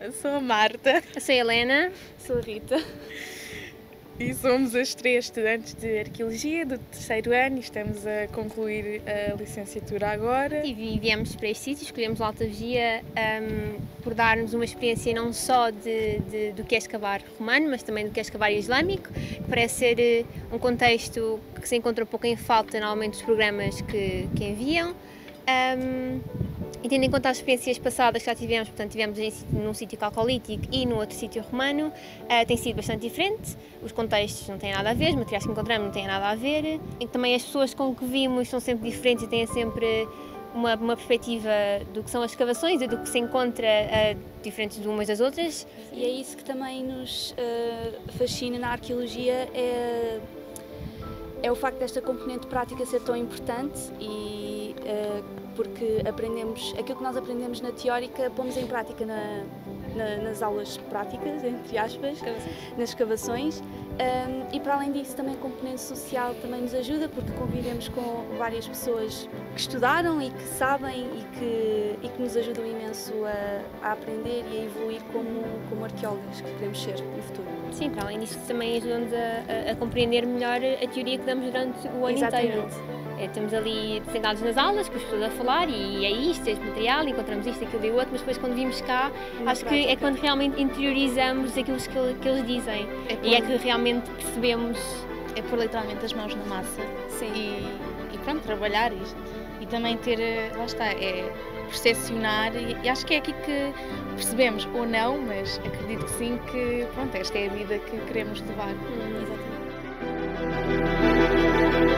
Sou a Marta. Eu sou a Helena. Sou a Rita. E somos as 3 estudantes de Arqueologia do 3º ano e estamos a concluir a licenciatura agora. E viemos para este sítio, escolhemos o Alta Vigia por dar-nos uma experiência não só do que é escavar romano, mas também do que é escavar islâmico, que parece ser um contexto que se encontra um pouco em falta normalmente dos programas que enviam. E tendo em conta as experiências passadas que já tivemos, portanto tivemos num sítio calcolítico e num outro sítio romano, tem sido bastante diferente, os contextos não têm nada a ver, os materiais que encontramos não têm nada a ver, e também as pessoas com que vimos são sempre diferentes e têm sempre uma perspectiva do que são as escavações e do que se encontra diferentes de umas das outras. E é isso que também nos fascina na arqueologia, é o facto desta componente prática ser tão importante e porque aprendemos, aquilo que nós aprendemos na teórica, pomos em prática nas aulas práticas, entre aspas, nas escavações, e para além disso também a componente social também nos ajuda, porque convivemos com várias pessoas que estudaram e que sabem e que nos ajudam imenso a aprender e a evoluir como arqueólogas que queremos ser no futuro. Sim, para além disso também ajuda-nos a compreender melhor a teoria que damos durante o ano inteiro. Temos ali sentados nas aulas, com as pessoas a falar e é isto, este material, encontramos isto, aquilo e o outro, mas depois quando vimos cá, acho que é quando realmente interiorizamos aquilo que eles dizem e é que realmente percebemos. É pôr literalmente as mãos na massa. Sim. E pronto, trabalhar e também ter, lá está, é percepcionar e acho que é aqui que percebemos, ou não, mas acredito que sim, que pronto, esta é a vida que queremos levar. Exatamente.